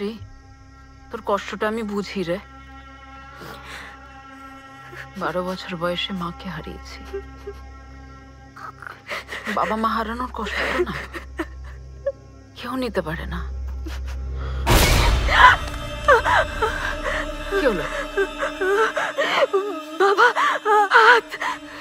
শ্রী, তোর কষ্টটা আমি বুঝি রে। 12 বছর বয়সে মাকে হারিয়েছি। বাবা মা হারানোর কষ্টটা না কেউ নিতে পারে না। কি হলো? বাবা, হাত